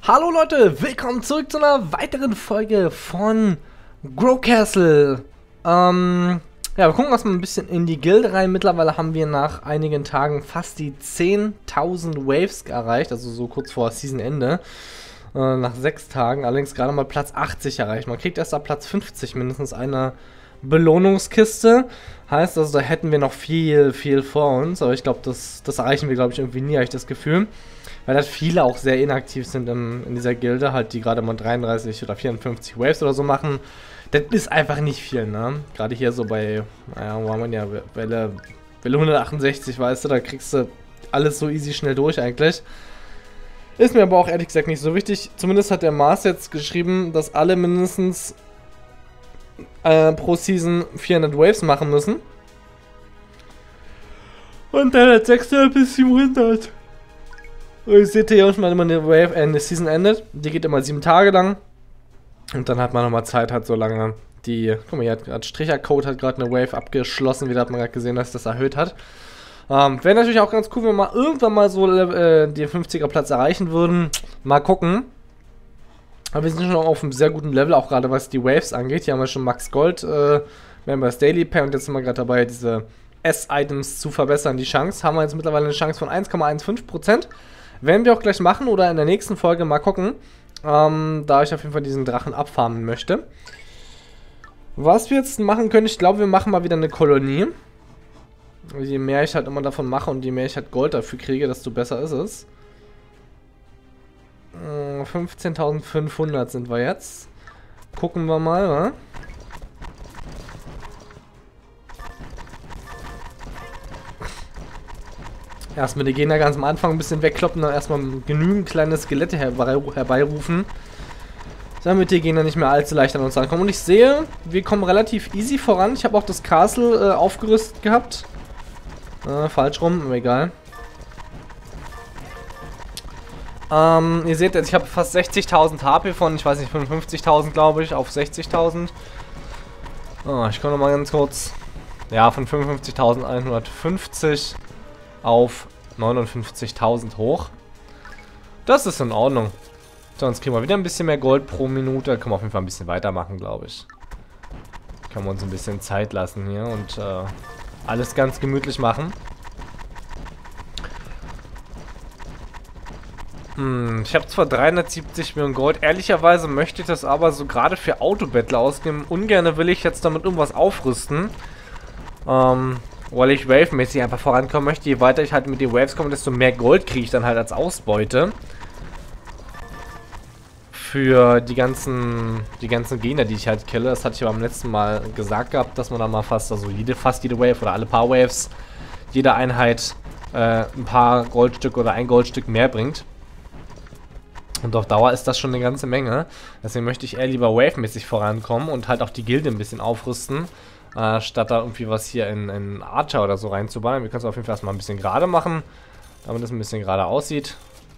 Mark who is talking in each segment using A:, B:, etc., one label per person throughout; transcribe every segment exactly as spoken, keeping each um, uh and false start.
A: Hallo Leute, willkommen zurück zu einer weiteren Folge von Grow Castle. Ähm, ja, wir gucken erstmal ein bisschen in die Gilde rein. Mittlerweile haben wir nach einigen Tagen fast die zehntausend Waves erreicht, also so kurz vor Seasonende. Äh, nach sechs Tagen, allerdings gerade mal Platz achtzig erreicht. Man kriegt erst ab Platz fünfzig mindestens eine Belohnungskiste. Heißt also, da hätten wir noch viel, viel vor uns. Aber ich glaube, das, das erreichen wir, glaube ich, irgendwie nie, habe ich das Gefühl. Weil halt viele auch sehr inaktiv sind im, in dieser Gilde, halt die gerade mal dreiunddreißig oder vierundfünfzig Waves oder so machen. Das ist einfach nicht viel, ne? Gerade hier so bei, naja, wo haben wir ja, Welle, Welle hundertachtundsechzig, weißt du, da kriegst du alles so easy schnell durch eigentlich. Ist mir aber auch ehrlich gesagt nicht so wichtig. Zumindest hat der Mars jetzt geschrieben, dass alle mindestens äh, pro Season vierhundert Waves machen müssen. Und dann hat sechshundert bis siebenhundert. Und ihr seht hier manchmal immer eine Wave, äh, eine Season endet. Die geht immer sieben Tage lang. Und dann hat man nochmal Zeit, halt so lange die. Guck mal, hier hat gerade Stricher-Code hat gerade eine Wave abgeschlossen. Wieder hat man gerade gesehen, dass das erhöht hat. Ähm, wäre natürlich auch ganz cool, wenn wir mal irgendwann mal so äh, den fünfziger Platz erreichen würden. Mal gucken. Aber wir sind schon auf einem sehr guten Level, auch gerade was die Waves angeht. Hier haben wir schon Max Gold, äh, Members Daily Pay und jetzt sind wir gerade dabei, diese S-Items zu verbessern. Die Chance haben wir jetzt mittlerweile eine Chance von eins Komma fünfzehn Prozent. Werden wir auch gleich machen oder in der nächsten Folge mal gucken, ähm, da ich auf jeden Fall diesen Drachen abfarmen möchte. Was wir jetzt machen können, ich glaube, wir machen mal wieder eine Kolonie. Je mehr ich halt immer davon mache und je mehr ich halt Gold dafür kriege, desto besser ist es. Äh, fünfzehntausendfünfhundert sind wir jetzt. Gucken wir mal, wa? Erstmal die Gegner ganz am Anfang ein bisschen wegkloppen, dann erstmal genügend kleine Skelette herbei herbeirufen, damit die Gegner nicht mehr allzu leicht an uns ankommen. Und ich sehe, wir kommen relativ easy voran. Ich habe auch das Castle äh, aufgerüstet gehabt. Äh, falsch rum, aber egal. Ähm, ihr seht jetzt, ich habe fast sechzigtausend H P von, ich weiß nicht, fünfundfünfzigtausend glaube ich, auf sechzigtausend. Oh, ich komme noch mal ganz kurz. Ja, von fünfundfünfzigtausendeinhundertfünfzig auf neunundfünfzigtausend hoch. Das ist in Ordnung. Sonst kriegen wir wieder ein bisschen mehr Gold pro Minute. Können wir auf jeden Fall ein bisschen weitermachen, glaube ich. Können wir uns ein bisschen Zeit lassen hier und äh, alles ganz gemütlich machen. Hm, ich habe zwar dreihundertsiebzig Millionen Gold. Ehrlicherweise möchte ich das aber so gerade für Autobattle ausgeben. Ungerne will ich jetzt damit irgendwas aufrüsten. Ähm... Weil ich Wave-mäßig einfach vorankommen möchte. Je weiter ich halt mit den Waves komme, desto mehr Gold kriege ich dann halt als Ausbeute. Für die ganzen die ganzen Gegner, die ich halt kille. Das hatte ich aber beim letzten Mal gesagt gehabt, dass man dann mal fast, also jede, fast jede Wave oder alle paar Waves, jede Einheit äh, ein paar Goldstück oder ein Goldstück mehr bringt. Und auf Dauer ist das schon eine ganze Menge. Deswegen möchte ich eher lieber Wave-mäßig vorankommen und halt auch die Gilde ein bisschen aufrüsten. Äh, statt da irgendwie was hier in, in Archer oder so reinzubauen. Wir können es auf jeden Fall erstmal ein bisschen gerade machen, damit es ein bisschen gerade aussieht.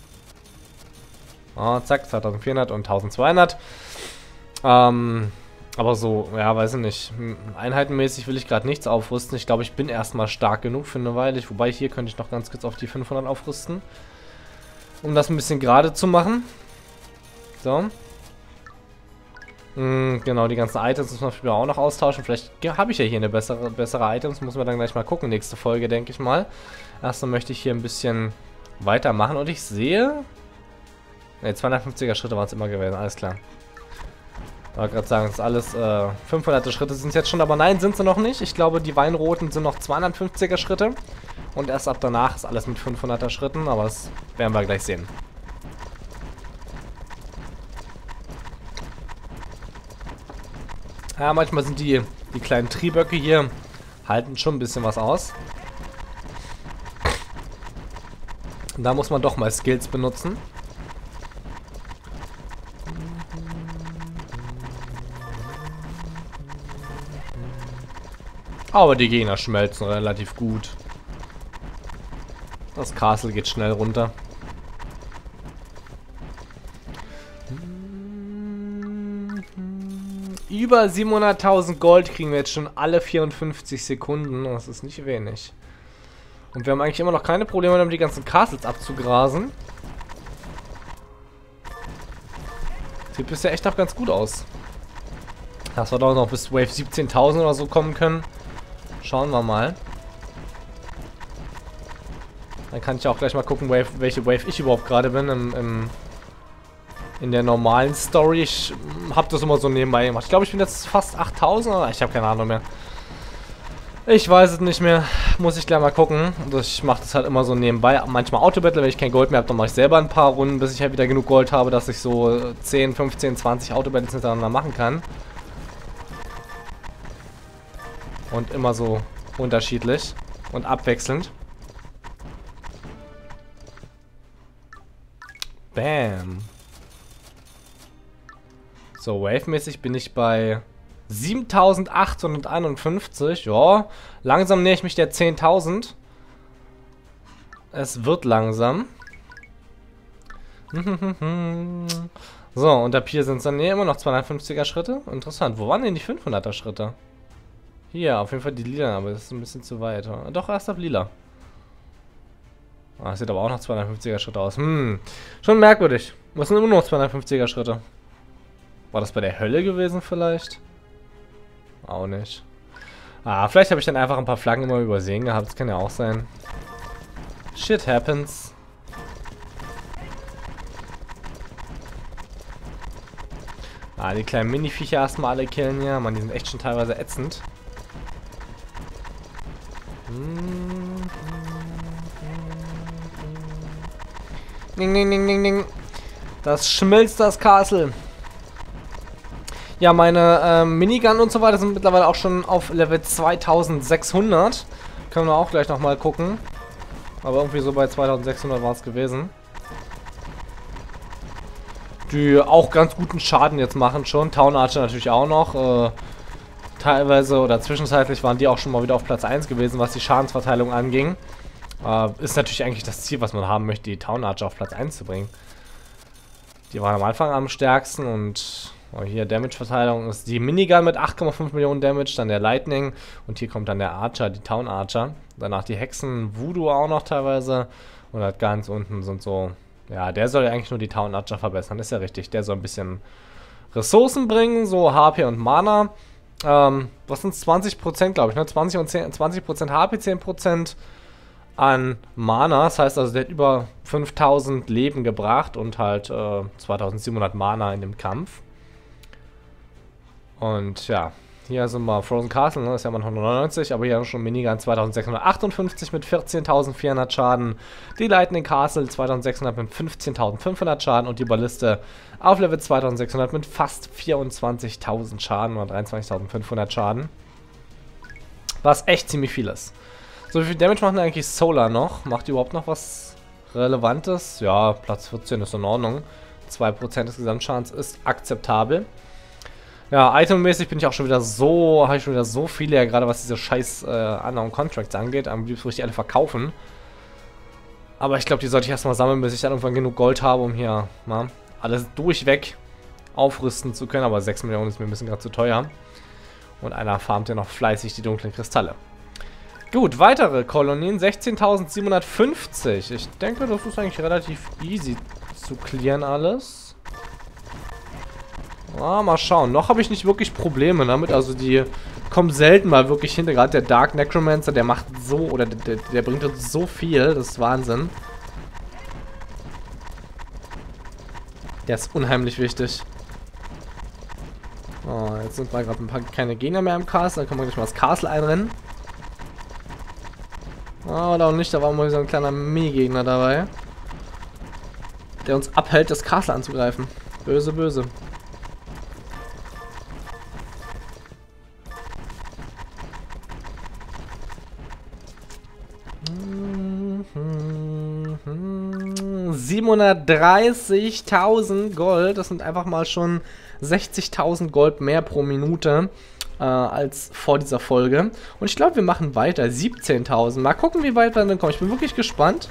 A: Oh, zack, zweitausendvierhundert und eintausendzweihundert. Ähm, aber so, ja, weiß ich nicht. Einheitenmäßig will ich gerade nichts aufrüsten. Ich glaube, ich bin erstmal stark genug für eine Weile. Wobei hier könnte ich noch ganz kurz auf die fünfhundert aufrüsten. Um das ein bisschen gerade zu machen. So. Genau, die ganzen Items muss man vielleicht auch noch austauschen. Vielleicht habe ich ja hier eine bessere, bessere Items. Muss man dann gleich mal gucken. Nächste Folge, denke ich mal. Erstmal möchte ich hier ein bisschen weitermachen. Und ich sehe... Ne, zweihundertfünfziger Schritte waren es immer gewesen. Alles klar. Ich wollte gerade sagen, das ist alles... Äh, fünfhunderter Schritte sind es jetzt schon. Aber nein, sind sie noch nicht. Ich glaube, die Weinroten sind noch zweihundertfünfziger Schritte. Und erst ab danach ist alles mit fünfhunderter Schritten. Aber das werden wir gleich sehen. Ja, manchmal sind die, die kleinen Trieböcke hier, halten schon ein bisschen was aus. Und da muss man doch mal Skills benutzen. Aber die Gegner schmelzen relativ gut. Das Castle geht schnell runter. Über siebenhunderttausend Gold kriegen wir jetzt schon alle vierundfünfzig Sekunden. Das ist nicht wenig. Und wir haben eigentlich immer noch keine Probleme damit, die ganzen Castles abzugrasen. Sieht bisher echt noch ganz gut aus. Dass wir doch noch bis Wave siebzehntausend oder so kommen können. Schauen wir mal. Dann kann ich auch gleich mal gucken, Wave, welche Wave ich überhaupt gerade bin im, im, in der normalen Story. Ich habe das immer so nebenbei gemacht. Ich glaube, ich bin jetzt fast achttausend oder ich habe keine Ahnung mehr. Ich weiß es nicht mehr. Muss ich gleich mal gucken. Also ich mache das halt immer so nebenbei. Manchmal Autobattle, wenn ich kein Gold mehr habe, dann mache ich selber ein paar Runden, bis ich halt wieder genug Gold habe, dass ich so zehn, fünfzehn, zwanzig Autobattles hintereinander machen kann. Und immer so unterschiedlich und abwechselnd. Bam. So, Wave-mäßig bin ich bei siebentausendachthunderteinundfünfzig. Ja, langsam nähe ich mich der zehntausend. Es wird langsam. So, und ab hier sind es dann nee, immer noch zweihundertfünfziger Schritte. Interessant. Wo waren denn die fünfhunderter Schritte? Hier, auf jeden Fall die lila, aber das ist ein bisschen zu weit. Doch, erst auf lila. Ah, das sieht aber auch noch zweihundertfünfziger Schritte aus. Hm, schon merkwürdig. Was sind immer noch zweihundertfünfziger Schritte? War das bei der Hölle gewesen vielleicht? Auch nicht. Ah, vielleicht habe ich dann einfach ein paar Flaggen immer übersehen gehabt. Das kann ja auch sein. Shit happens. Ah, die kleinen Mini-Viecher erstmal alle killen hier. Mann, die sind echt schon teilweise ätzend. Ding, ding, ding, ding, ding. Das schmilzt, das Castle. Ja, meine ähm, Minigun und so weiter sind mittlerweile auch schon auf Level zweitausendsechshundert. Können wir auch gleich nochmal gucken. Aber irgendwie so bei zweitausendsechshundert war es gewesen. Die auch ganz guten Schaden jetzt machen schon. Town Archer natürlich auch noch. Äh, teilweise oder zwischenzeitlich waren die auch schon mal wieder auf Platz eins gewesen, was die Schadensverteilung anging. Äh, ist natürlich eigentlich das Ziel, was man haben möchte, die Town Archer auf Platz eins zu bringen. Die waren am Anfang am stärksten und oh, hier Damage-Verteilung ist die Minigun mit acht Komma fünf Millionen Damage, dann der Lightning und hier kommt dann der Archer, die Town Archer. Danach die Hexen, Voodoo auch noch teilweise und halt ganz unten sind so, ja, der soll ja eigentlich nur die Town Archer verbessern, ist ja richtig. Der soll ein bisschen Ressourcen bringen, so H P und Mana. Ähm, was sind zwanzig Prozent, glaube ich, ne? zwanzig und zehn, zwanzig Prozent H P, zehn Prozent an Mana. Das heißt also, der hat über fünftausend Leben gebracht und halt äh, zweitausendsiebenhundert Mana in dem Kampf. Und ja, hier sind wir Frozen Castle, ne? Das ist ja mal hundertneunundneunzig, aber hier haben wir schon Minigun zweitausendsechshundertachtundfünfzig mit vierzehntausendvierhundert Schaden. Die Lightning Castle zweitausendsechshundert mit fünfzehntausendfünfhundert Schaden und die Balliste auf Level zweitausendsechshundert mit fast vierundzwanzigtausend Schaden oder dreiundzwanzigtausendfünfhundert Schaden. Was echt ziemlich viel ist. So, wie viel Damage macht denn eigentlich Solar noch? Macht die überhaupt noch was Relevantes? Ja, Platz vierzehn ist in Ordnung. zwei Prozent des Gesamtschadens ist akzeptabel. Ja, itemmäßig bin ich auch schon wieder so, habe ich schon wieder so viele, ja, gerade was diese scheiß äh, anderen Contracts angeht. Am liebsten würde ich die alle verkaufen. Aber ich glaube, die sollte ich erstmal sammeln, bis ich dann irgendwann genug Gold habe, um hier na, alles durchweg aufrüsten zu können. Aber sechs Millionen ist mir ein bisschen gerade zu teuer. Und einer farmt ja noch fleißig die dunklen Kristalle. Gut, weitere Kolonien, sechzehntausendsiebenhundertfünfzig. Ich denke, das ist eigentlich relativ easy zu clearen alles. Ah, mal schauen. Noch habe ich nicht wirklich Probleme damit. Also die kommen selten mal wirklich hinter. Gerade der Dark Necromancer, der macht so, oder der, der bringt uns so viel. Das ist Wahnsinn. Der ist unheimlich wichtig. Oh, jetzt sind mal gerade ein paar keine Gegner mehr im Castle. Dann können wir gleich mal das Castle einrennen. Ah, oder auch nicht. Da war mal so ein kleiner Mini-Gegner dabei. Der uns abhält, das Castle anzugreifen. Böse, böse. siebenhundertdreißigtausend Gold, das sind einfach mal schon sechzigtausend Gold mehr pro Minute äh, als vor dieser Folge. Und ich glaube, wir machen weiter. siebzehntausend. Mal gucken, wie weit wir dann kommen. Ich bin wirklich gespannt.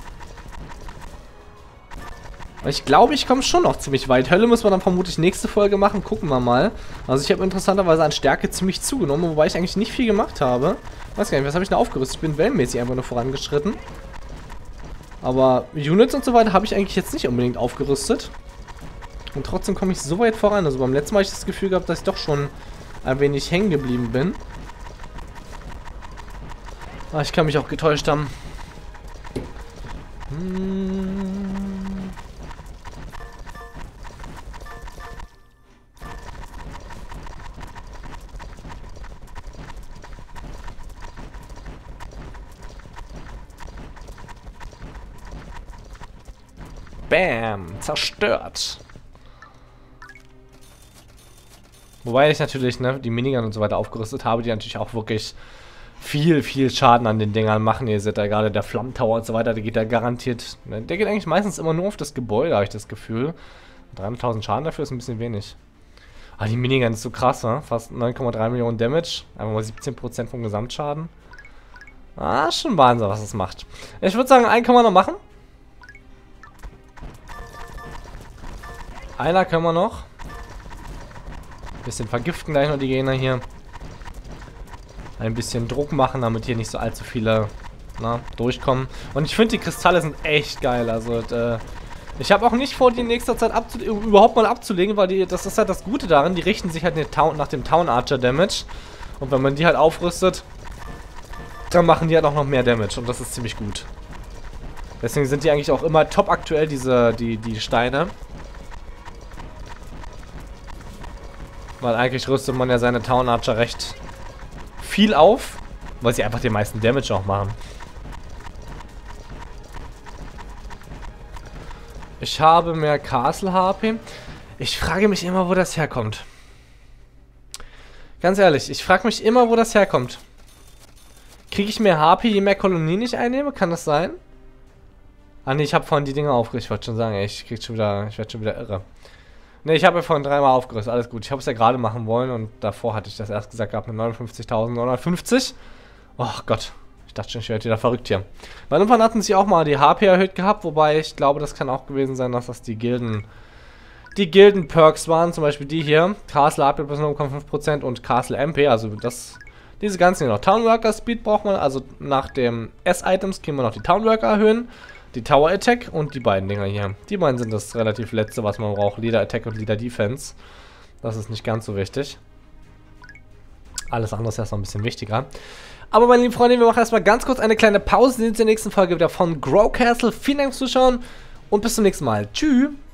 A: Ich glaube, ich komme schon noch ziemlich weit. Hölle müssen wir dann vermutlich nächste Folge machen. Gucken wir mal. Also ich habe interessanterweise an Stärke ziemlich zugenommen, wobei ich eigentlich nicht viel gemacht habe. Weiß gar nicht, was habe ich denn aufgerüstet? Ich bin wellenmäßig einfach nur vorangeschritten. Aber Units und so weiter habe ich eigentlich jetzt nicht unbedingt aufgerüstet. Und trotzdem komme ich so weit voran. Also beim letzten Mal habe ich das Gefühl gehabt, dass ich doch schon ein wenig hängen geblieben bin. Aber ich kann mich auch getäuscht haben. Hm. Bam, zerstört. Wobei ich natürlich, ne, die Minigun und so weiter aufgerüstet habe, die natürlich auch wirklich viel, viel Schaden an den Dingern machen. Ihr seht da gerade der Flammentower und so weiter, der geht da garantiert, ne, der geht eigentlich meistens immer nur auf das Gebäude, habe ich das Gefühl. dreihunderttausend Schaden dafür ist ein bisschen wenig. Aber die Minigun ist so krass, ne? Fast neun Komma drei Millionen Damage, einfach mal siebzehn Prozent vom Gesamtschaden. Ah, schon Wahnsinn, was das macht. Ich würde sagen, einen können wir noch machen. Einer können wir noch. Bisschen vergiften gleich noch die Gegner hier. Ein bisschen Druck machen, damit hier nicht so allzu viele, na, durchkommen. Und ich finde, die Kristalle sind echt geil. Also, äh, ich habe auch nicht vor, die in nächster Zeit überhaupt mal abzulegen, weil die, das ist halt das Gute daran, die richten sich halt nach dem Town Archer Damage. Und wenn man die halt aufrüstet, dann machen die halt auch noch mehr Damage. Und das ist ziemlich gut. Deswegen sind die eigentlich auch immer top aktuell, diese, die, die Steine. Weil eigentlich rüstet man ja seine Town Archer recht viel auf, weil sie einfach den meisten Damage auch machen. Ich habe mehr Castle H P. Ich frage mich immer, wo das herkommt. Ganz ehrlich, ich frage mich immer, wo das herkommt. Kriege ich mehr H P, je mehr Kolonien ich einnehme? Kann das sein? Ah ne, ich habe vorhin die Dinger aufgerüstet. Ich wollte schon sagen, ey, ich krieg schon wieder, ich werde schon wieder irre. Ne, ich habe ja vorhin dreimal aufgerüstet, alles gut. Ich habe es ja gerade machen wollen und davor hatte ich das erst gesagt gehabt mit neunundfünfzigtausendneunhundertfünfzig. Oh Gott, ich dachte schon, ich werde wieder verrückt hier. Bei irgendwann hatten sie auch mal die H P erhöht gehabt, wobei ich glaube, das kann auch gewesen sein, dass das die Gilden, die Gilden-Perks waren, zum Beispiel die hier. Castle H P plus null Komma fünf Prozent und Castle M P, also das, diese ganzen hier noch. Town Worker Speed braucht man, also nach dem S-Items können wir noch die Town Worker erhöhen. Die Tower Attack und die beiden Dinger hier. Die beiden sind das relativ letzte, was man braucht. Leader Attack und Leader Defense. Das ist nicht ganz so wichtig. Alles andere ist erst noch ein bisschen wichtiger. Aber meine lieben Freunde, wir machen erstmal ganz kurz eine kleine Pause. Wir sehen uns in der nächsten Folge wieder von Grow Castle. Vielen Dank fürs Zuschauen und bis zum nächsten Mal. Tschüss.